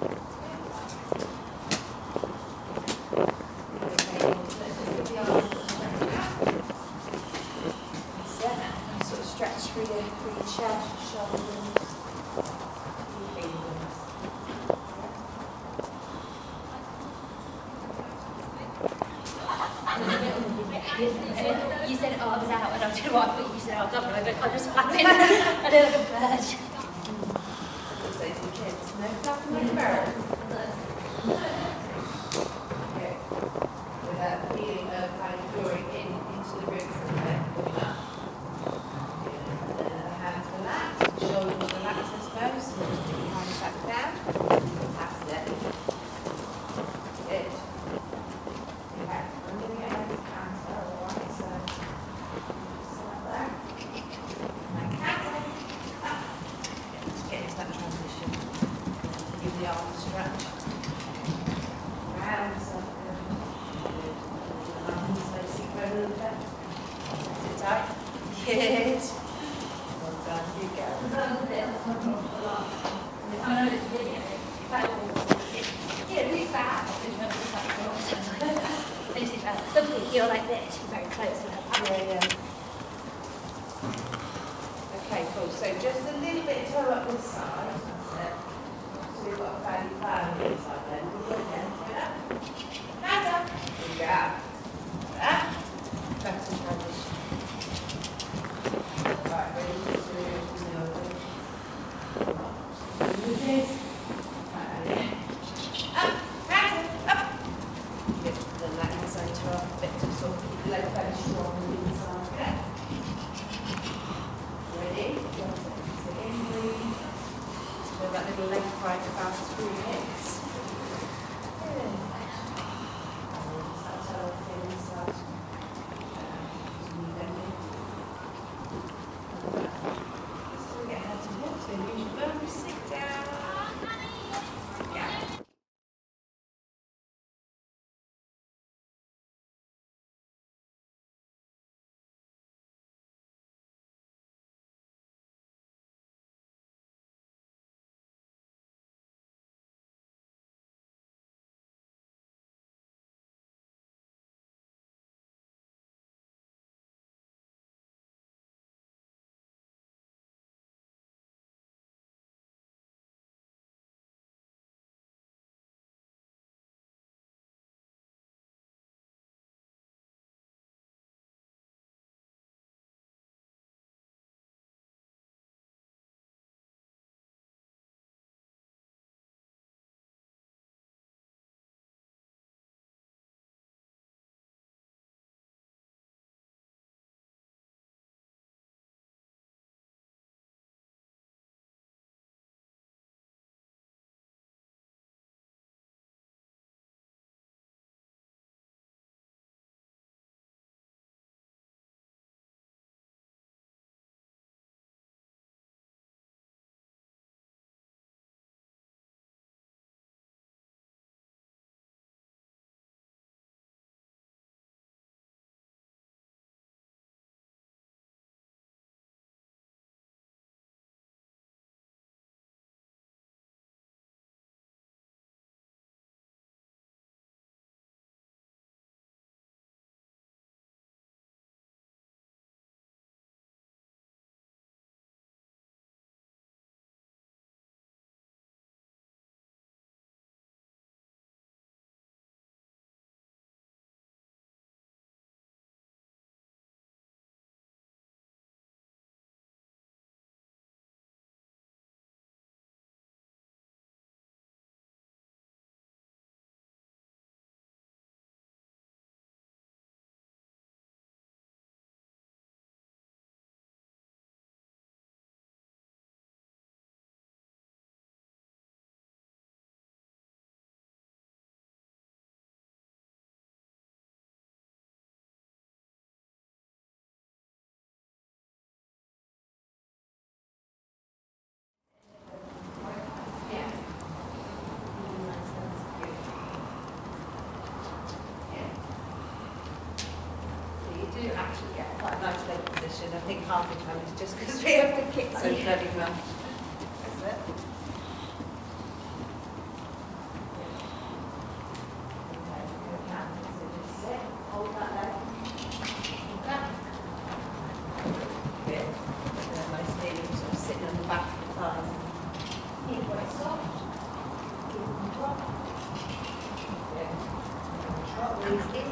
You said, oh, I was out, and I didn't know what I thought you said, oh, God, I'll just flap in. I did like a bird. Say to the kids, no flapping like a bird. Okay. With that feeling of kind of drawing into the ribs and then pulling up. And then the hands relax, shoulders relax, I suppose. So just put your hands back down. That's it. Good. Okay, I'm going to get out of the counter, alright, so just like that. And counter. Up. Just get into that transition. Give the arm a stretch. Round, so good. Good. The arms, so seat a little bit. Sit tight. Good. Well done, you go. You're like this, you're very close to her. Yeah. Okay, cool. So just a little bit toe up this side. That's it. So we've got a fairly flat on this side then. We'll go again. Turn up. Hands up. There you go. That. Back to transition. Right, ready to do the other. Do this. Right. Up. Hands up. Good. Then that inside toe up a bit to sort of keep the leg fairly strong on the inside. Okay. Ready? So in, breathe. So that little leg right about through your hips. Good. Just that toe in inside. Just knee bending. So we get head to hip. So use your bum, sit down. Yeah. Do actually get quite a nice leg position. I think half the time it's just because we have to kick so bloody well. That's it. Squeeze in